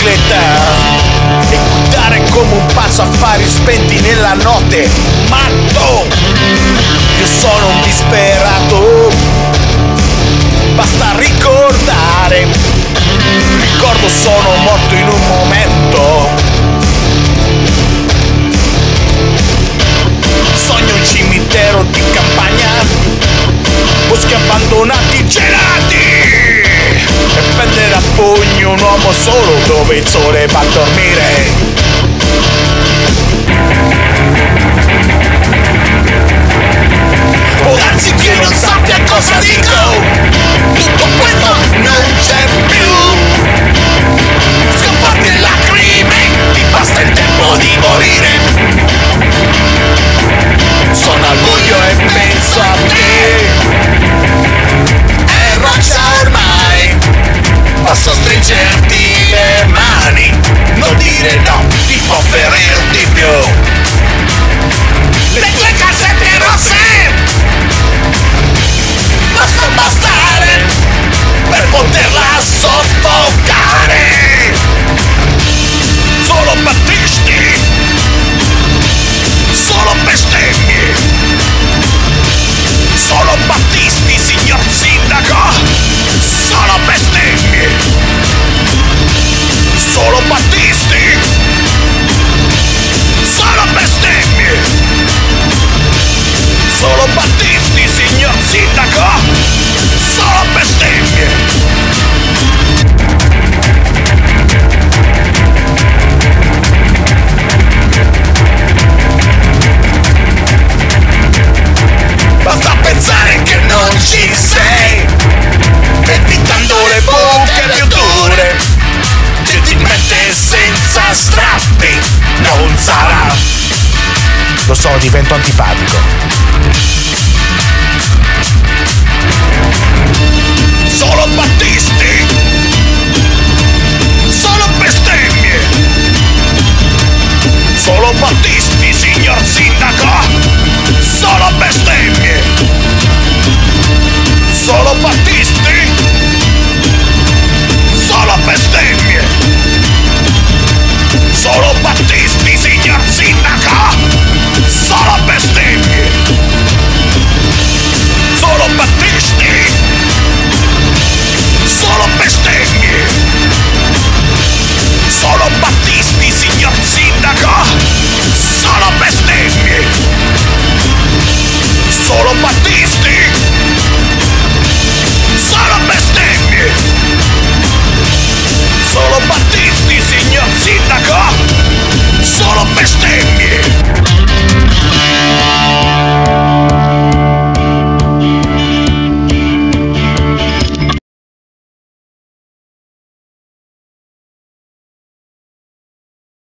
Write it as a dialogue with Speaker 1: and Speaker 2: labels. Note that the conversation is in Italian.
Speaker 1: bicicletta e guidare come un pazzo, affari spenti nella notte. Matto, io sono un disperato, basta ricordare. Ricordo sono morto in un momento. Sogno un cimitero di campagna, boschi abbandonati gelati, e prendere a pugno un uomo solo dove il sole va a dormire. O anzi che non sappia cosa dico, tutto questo non c'è più. Scappate lacrime, ti basta il tempo di morire. Sono al buio e penso a te, è roccia ormai, posso stringerti le mani, non dire no, ti può ferir di più. Le tue casette rosse basta bastare per poterla soffocare. Solo battisti, solo bestemmie, solo battisti, signor sindaco, solo bestemmie, solo battisti, solo bestemmie, solo battisti, signor sindaco, solo bestemmie. Basta pensare che non ci sei, evitando le buche più dure, gentilmente senza strappi, non sarà. Lo so, divento antipatico.